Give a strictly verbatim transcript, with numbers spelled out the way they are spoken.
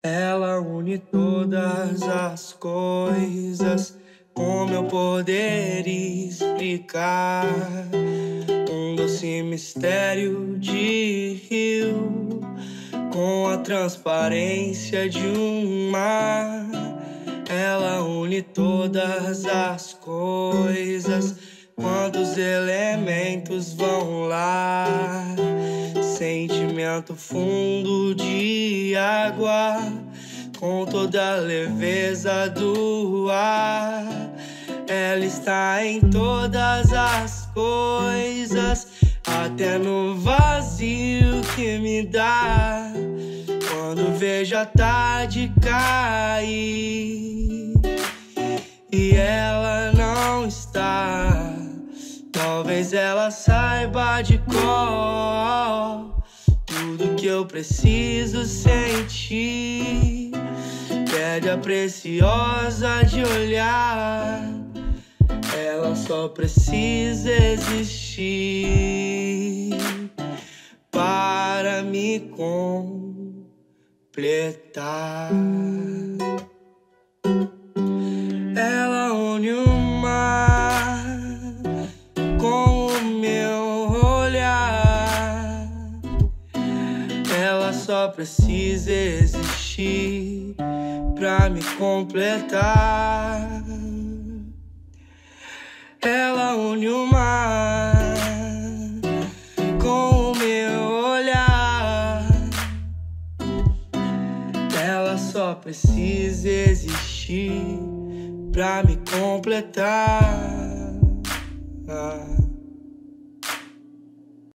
Ela une todas as coisas, como eu poder explicar? Um doce mistério de rio, com a transparência de um mar. Ela une todas as coisas, quantos elementos vão lá? Sentimento fundo de água, com toda a leveza do ar. Ela está em todas as coisas, até no vazio que me dá quando vejo a tarde cair e ela não está. Talvez ela saiba de cor tudo que eu preciso sentir. Pedra preciosa de olhar, ela só precisa existir para me completar. Ela une o mar com o meu olhar, ela só precisa existir pra me completar. Ela une o mar com o meu olhar, ela só precisa existir pra me completar.